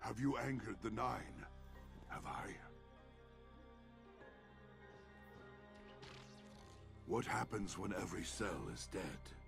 Have you angered the Nine? Have I? What happens when every cell is dead?